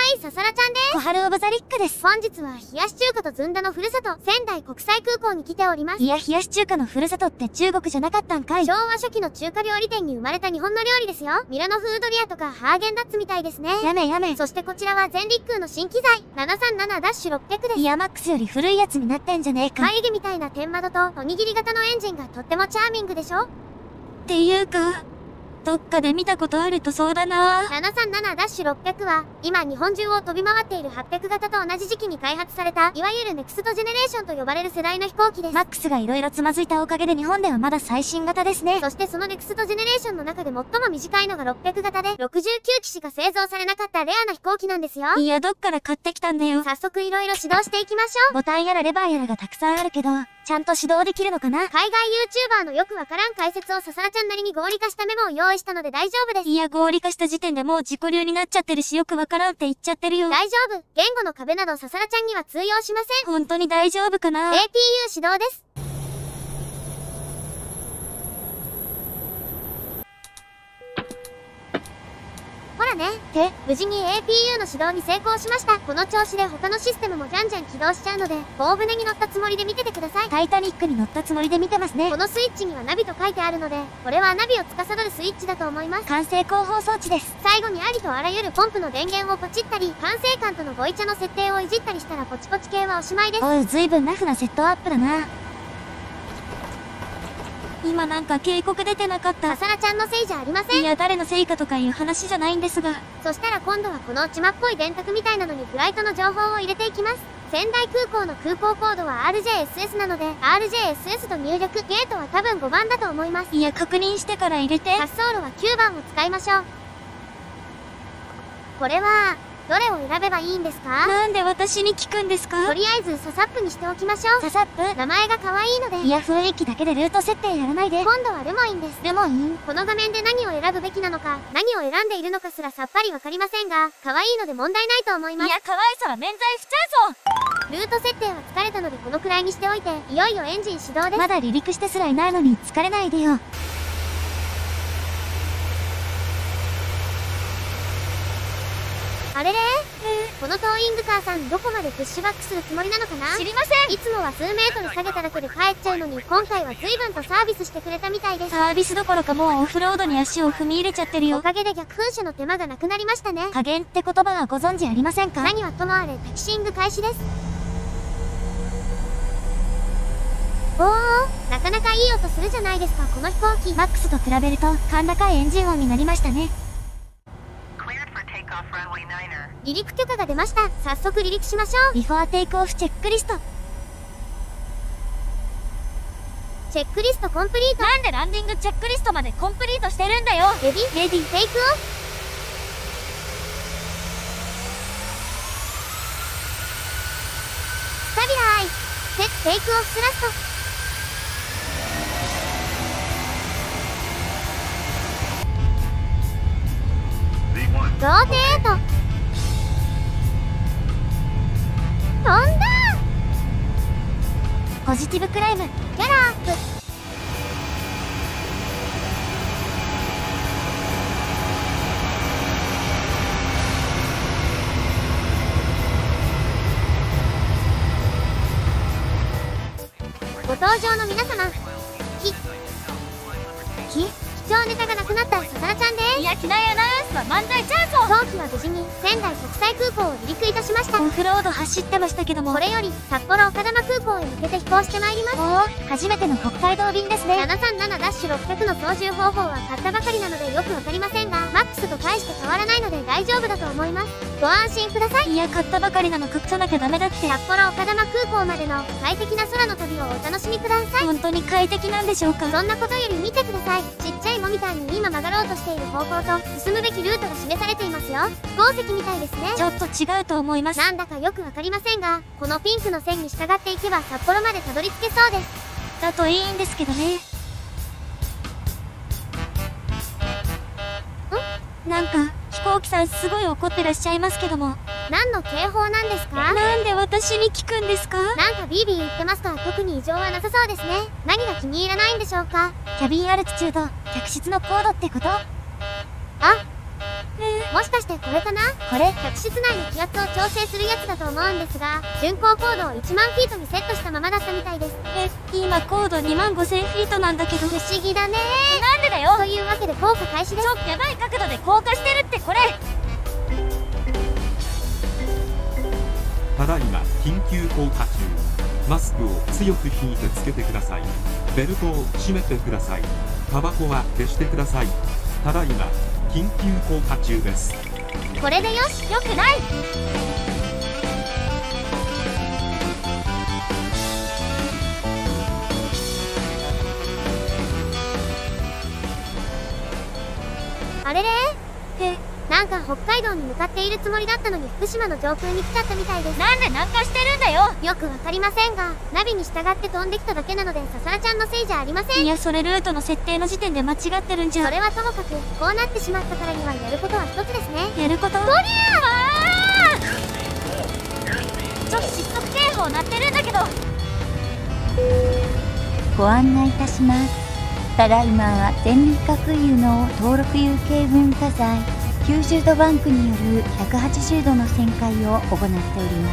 い、ささらちゃんです。 小春オブザリックです。 本日は冷やし中華とずんだのふるさと、仙台国際空港に来ております。 いや、冷やし中華のふるさとって中国じゃなかったんかい。 昭和初期の中華料理店に生まれた日本の料理ですよ。ミラノフードリアとかハーゲンダッツみたいですね。 やめやめ。 そしてこちらは全日空の新機材、737-600です。 イヤマックスより古いやつになってんじゃねえか。 眉毛みたいな天窓とおにぎり型のエンジンがとってもチャーミングでしょ。 っていうか、どっかで見たことあるとそうだな。 737-600は、今日本中を飛び回っている800型と同じ時期に開発された、いわゆるネクストジェネレーションと呼ばれる世代の飛行機です。 マックスが色々つまずいたおかげで日本ではまだ最新型ですね。 そしてそのネクストジェネレーションの中で最も短いのが600型で、69機しか製造されなかったレアな飛行機なんですよ。 いや、どっから買ってきたんだよ。 早速色々指導していきましょう。 ボタンやらレバーやらがたくさんあるけど、ちゃんと指導できるのかな。 海外 YouTuber のよくわからん解説をささらちゃんなりに合理化したメモを用意したので大丈夫です。 いや、合理化した時点でもう自己流になっちゃってるし、よくわからんって言っちゃってるよ。 大丈夫。言語の壁などささらちゃんには通用しません。 本当に大丈夫かな。 APU 指導です。ほらね。って無事に APU の指導に成功しました。この調子で他のシステムもじゃんじゃん起動しちゃうので、大船に乗ったつもりで見ててください。 タイタニックに乗ったつもりで見てますね。 このスイッチにはナビと書いてあるので、これはナビを司るスイッチだと思います。 管制広報装置です。 最後にありとあらゆるポンプの電源をポチったり、管制官とのボイチャの設定をいじったりしたらポチポチ系はおしまいです。 おい、ずいぶんラフなセットアップだな。今なんか警告出てなかった。 ささらちゃんのせいじゃありません。 いや、誰のせいかとかいう話じゃないんですが。 そしたら今度はこのチマっぽい電卓みたいなのにフライトの情報を入れていきます。仙台空港の空港コードは RJSS なので、RJSS と入力。ゲートは多分5番だと思います。 いや、確認してから入れて。 滑走路は9番を使いましょう。これは、どれを選べばいいんですか？ なんで私に聞くんですか？ とりあえずササップにしておきましょう。 ササップ？ 名前が可愛いので。 いや、雰囲気だけでルート設定やらないで。 今度はルモインです。 ルモイン？ この画面で何を選ぶべきなのか、何を選んでいるのかすらさっぱりわかりませんが、可愛いので問題ないと思います。 いや、可愛さは免罪符ちゃうぞ。 ルート設定は疲れたのでこのくらいにしておいて、いよいよエンジン始動です。 まだ離陸してすらいないのに疲れないでよ。 あれれこのトーイングカーさんどこまでプッシュバックするつもりなのかな？ 知りません。 いつもは数メートル下げただけで帰っちゃうのに、今回は随分とサービスしてくれたみたいです。 サービスどころかもうオフロードに足を踏み入れちゃってるよ。 おかげで逆噴射の手間がなくなりましたね。 加減って言葉はご存知ありませんか？ 何はともあれタキシング開始です。おー、なかなかいい音するじゃないですか、この飛行機。 マックスと比べると甲高いエンジン音になりましたね。 離陸許可が出ました。早速離陸しましょう。 ビフォーテイクオフチェックリスト。 チェックリストコンプリート。 なんでランディングチェックリストまでコンプリートしてるんだよ。 レディテイクオフ。スタビライセットテイクオフスラスト。ローテート。飛んだ。 ポジティブクライム。 ギャラアップ。ご登場の皆様、貴重ネタがなくなったささらちゃんです。 いや、機内アナウンスは漫才チャンスを。 当機は無事に仙台国際空港を離陸いたしました。 オフロード走ってましたけども、 これより札幌丘珠空港へ向けて飛行してまいります。 おお、初めての北海道便ですね。 737-600の操縦方法は買ったばかりなのでよくわかりませんが、マックスと大して変わらないので大丈夫だと思います。ご安心ください。 いや、買ったばかりなの隠さなきゃダメだって。 札幌丘珠空港までの快適な空の旅をお楽しみください。 本当に快適なんでしょうか？ そんなことより見てください。ちっちゃいモニターに今曲がろうとしている方向と進むべきルートが示されていますよ。飛行石みたいですね。 ちょっと違うと思います。 なんだかよくわかりませんが、このピンクの線に従っていけば札幌までたどり着けそうです。 だといいんですけどね。なんか飛行機さんすごい怒ってらっしゃいますけども。 何の警報なんですか？ なんで私に聞くんですか？ なんかビービー言ってますが特に異常はなさそうですね。何が気に入らないんでしょうか？ キャビンアルティチュード、客室の高度ってこと？ あ、 もしかしてこれかな？これ、客室内の気圧を調整するやつだと思うんですが、巡航高度を1万フィートにセットしたままだったみたいです。 今高度25000フィートなんだけど。 不思議だねなんでだよ。 というわけで降下開始です。 やばい角度で降下してるってこれ。 ただいま緊急降下中。マスクを強く引いてつけてください。ベルトを締めてください。タバコは消してください。ただいま緊急降下中です。 これでよし。よくない。あれれ？なんか北海道に向かっているつもりだったのに福島の上空に来ちゃったみたいです。 なんで南下してるんだよ。 よくわかりませんが、ナビに従って飛んできただけなのでささらちゃんのせいじゃありません。 いや、それルートの設定の時点で間違ってるんじゃ。 それはともかく、こうなってしまったからにはやることは一つですね。 やること？ とりゃちょっと失速警報鳴ってるんだけど。 ご案内いたします。ただいま全日核油の登録有形文化財90度バンクによる180度の旋回を行っております。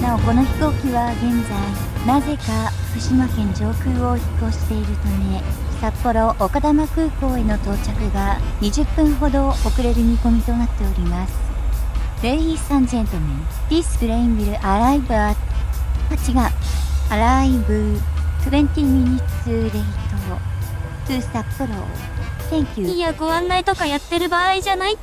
なおこの飛行機は現在なぜか福島県上空を飛行しているため、札幌丘珠空港への到着が20分ほど遅れる見込みとなっております。Ladies and gentlemen, this plane will arrive at 違う arrive 20 minutes late to 札幌。Thank you。 いや、ご案内とかやってる場合じゃないって。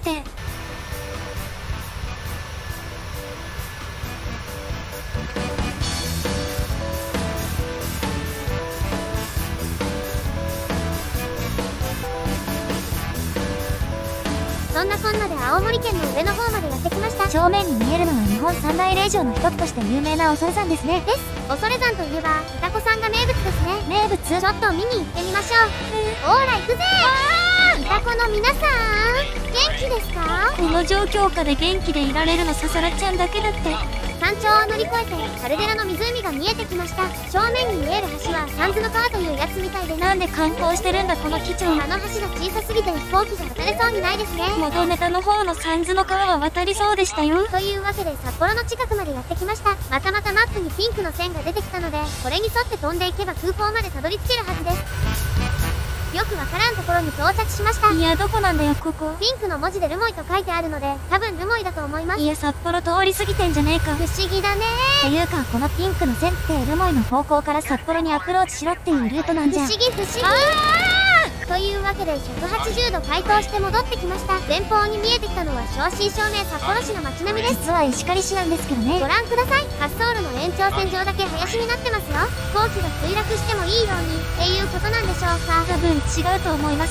そんなこんなで青森県の上の方までやってきました。 正面に見えるのは日本三大霊場の一つとして有名な恐山ですね。 です。恐山といえばイタコさんが名物ですね。 名物？ ちょっと見に行ってみましょう。オーラ行くぜー。イタコの皆さん元気ですか？ この状況下で元気でいられるのささらちゃんだけだって。 山頂を乗り越えてカルデラの湖が見えてきました。正面に見える橋はサンズの川というやつみたいで、 なんで観光してるんだこの機長。 あの橋が小さすぎて飛行機じゃ渡れそうにないですね。 元ネタの方のサンズの川は渡りそうでしたよ。 というわけで札幌の近くまでやってきました。またまたマップにピンクの線が出てきたので、これに沿って飛んでいけば空港までたどり着けるはずです。よくわからんところに到着しました。 いや、どこなんだよここ。 ピンクの文字でルモイと書いてあるので、多分ルモイだと思います。 いや、札幌通り過ぎてんじゃねえか。 不思議だねー。ていうか、このピンクの線ってルモイの方向から札幌にアプローチしろっていうルートなんじゃ。 不思議不思議。というわけで180度回答して戻ってきました。前方に見えてきたのは正真正銘札幌市の街並みです。 実は石狩市なんですけどね。 ご覧ください。滑走路の延長線上だけ林になってますよ。飛行機が墜落してもいいようにっていうことなんでしょうか。 多分違うと思います。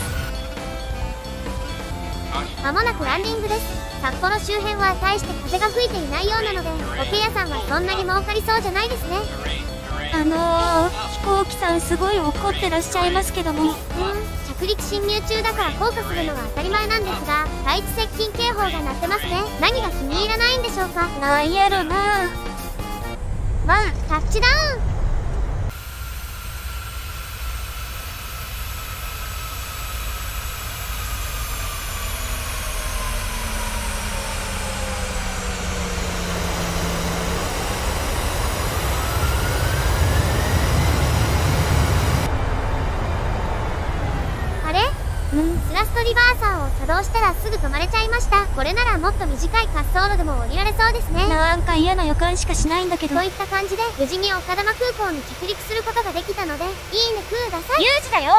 まもなくランディングです。札幌周辺は大して風が吹いていないようなので、おけ屋さんはそんなに儲かりそうじゃないですね。 飛行機さんすごい怒ってらっしゃいますけども。 着陸侵入中だから降下するのは当たり前なんですが、対地接近警報が鳴ってますね。何が気に入らないんでしょうか。 なんやろな。 ワン、タッチダウン。スラストリバーサーを作動したらすぐ止まれちゃいました。これならもっと短い滑走路でも降りられそうですね。 なんか嫌な予感しかしないんだけど。 といった感じで無事に丘珠空港に着陸することができたので、いいねください。 有事だよ。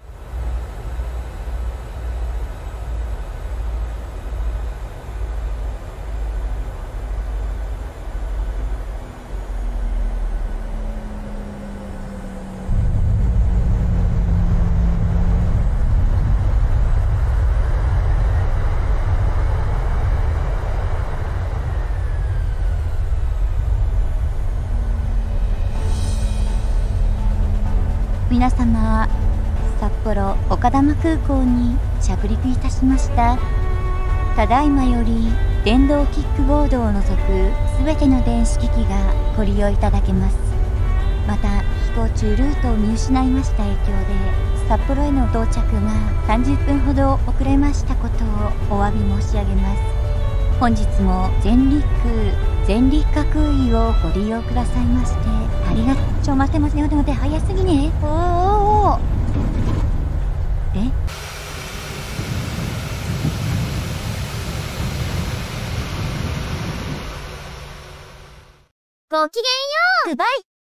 皆様、札幌丘珠空港に着陸いたしました。ただいまより電動キックボードを除くすべての電子機器がご利用いただけます。また飛行中ルートを見失いました影響で札幌への到着が30分ほど遅れましたことをお詫び申し上げます。本日も全日空空輸をご利用くださいましてありがとう。待て早すぎね。 ごきげんよう。 グバイ。